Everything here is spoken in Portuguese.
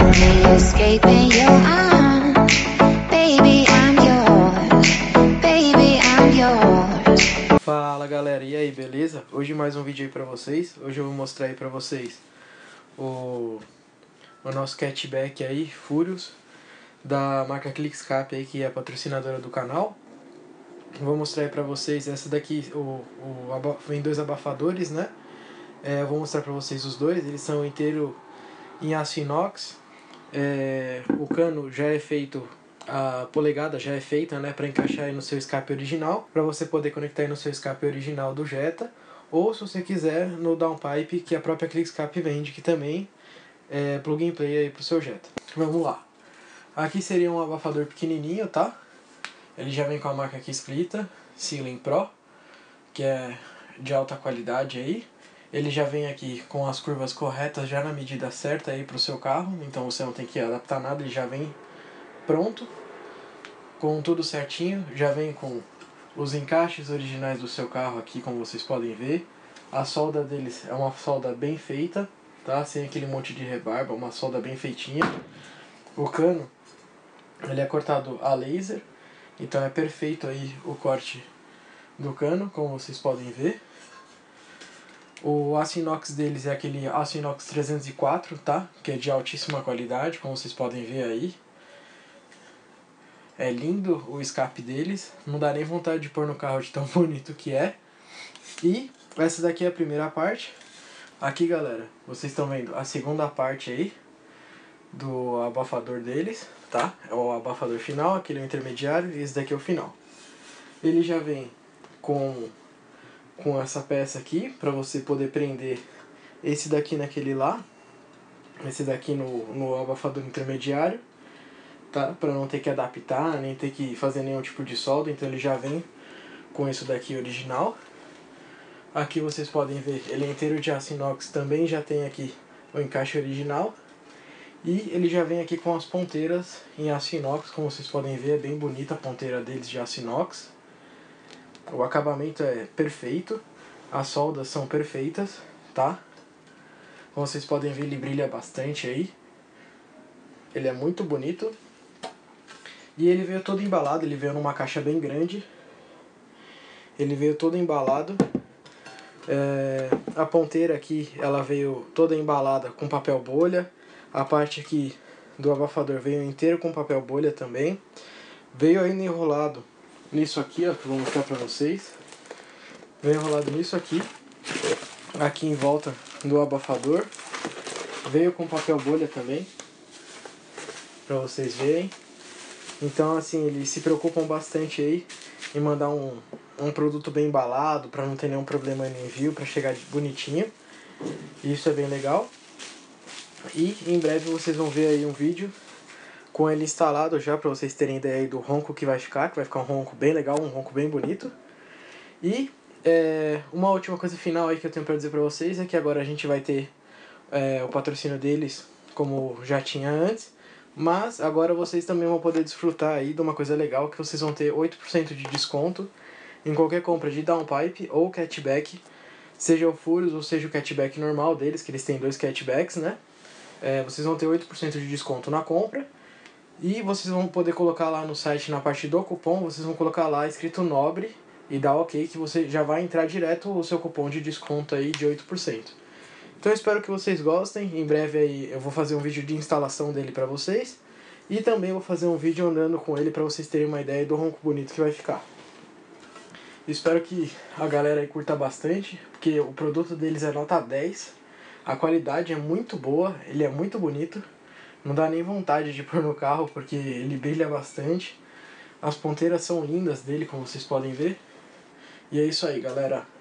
slowly escaping your arms. Baby, I'm yours. Baby, I'm yours. Fala galera, e aí, beleza? Hoje mais um vídeo aí pra vocês. Hoje eu vou mostrar aí pra vocês o nosso catback aí, Furious, da marca Clickscape aí, que é a patrocinadora do canal. Vou mostrar aí pra vocês essa daqui, vem dois abafadores, né? Eu vou mostrar pra vocês os dois, eles são inteiro em aço inox. O cano já é feito, a polegada já é feita, né, para encaixar aí no seu escape original, para você poder conectar aí no seu escape original do Jetta, ou se você quiser no downpipe que a própria Clickscape vende, que também é plug and play aí pro seu Jetta. Vamos lá. Aqui seria um abafador pequenininho, tá? Ele já vem com a marca aqui escrita, Ceiling Pro, que é de alta qualidade aí. Ele já vem aqui com as curvas corretas, já na medida certa aí pro seu carro, então você não tem que adaptar nada, ele já vem pronto, com tudo certinho. Já vem com os encaixes originais do seu carro aqui, como vocês podem ver. A solda deles é uma solda bem feita, tá? Sem aquele monte de rebarba, uma solda bem feitinha. O cano, ele é cortado a laser, então é perfeito aí o corte do cano, como vocês podem ver. O aço inox deles é aquele aço inox 304, tá? Que é de altíssima qualidade, como vocês podem ver aí. É lindo o escape deles, não dá nem vontade de pôr no carro de tão bonito que é. E essa daqui é a primeira parte. Aqui, galera, vocês estão vendo a segunda parte aí do abafador deles, tá? É o abafador final, aquele é o intermediário e esse daqui é o final. Ele já vem com essa peça aqui, para você poder prender esse daqui naquele lá, esse daqui no abafador intermediário, tá? Para não ter que adaptar, nem ter que fazer nenhum tipo de solda, então ele já vem com isso daqui original. Aqui vocês podem ver, ele é inteiro de aço inox, também já tem aqui o encaixe original. E ele já vem aqui com as ponteiras em aço inox, como vocês podem ver, é bem bonita a ponteira deles de aço inox. O acabamento é perfeito, as soldas são perfeitas, tá? Como vocês podem ver, ele brilha bastante aí. Ele é muito bonito. E ele veio todo embalado, ele veio numa caixa bem grande. Ele veio todo embalado. A ponteira aqui, ela veio toda embalada com papel bolha. A parte aqui do abafador veio inteiro com papel bolha também. Veio ainda enrolado nisso aqui, ó, que eu vou mostrar pra vocês. Veio enrolado nisso aqui. Aqui em volta do abafador. Veio com papel bolha também, pra vocês verem. Então, assim, eles se preocupam bastante aí em mandar um produto bem embalado, pra não ter nenhum problema no envio, pra chegar bonitinho. Isso é bem legal. E em breve vocês vão ver aí um vídeo com ele instalado já, pra vocês terem ideia aí do ronco que vai ficar um ronco bem legal, um ronco bem bonito. E uma última coisa final aí que eu tenho pra dizer pra vocês é que agora a gente vai ter o patrocínio deles, como já tinha antes, mas agora vocês também vão poder desfrutar aí de uma coisa legal, que vocês vão ter 8% de desconto em qualquer compra de downpipe ou catback, seja o Furious ou seja o catback normal deles, que eles têm dois catbacks, né? Vocês vão ter 8% de desconto na compra. E vocês vão poder colocar lá no site, na parte do cupom, vocês vão colocar lá escrito Nobre e dar ok, que você já vai entrar direto o seu cupom de desconto aí de 8%. Então eu espero que vocês gostem. Em breve aí eu vou fazer um vídeo de instalação dele pra vocês. E também vou fazer um vídeo andando com ele pra vocês terem uma ideia do ronco bonito que vai ficar. Espero que a galera aí curta bastante, porque o produto deles é nota 10. A qualidade é muito boa, ele é muito bonito. Não dá nem vontade de pôr no carro, porque ele brilha bastante. As ponteiras são lindas dele, como vocês podem ver. E é isso aí, galera.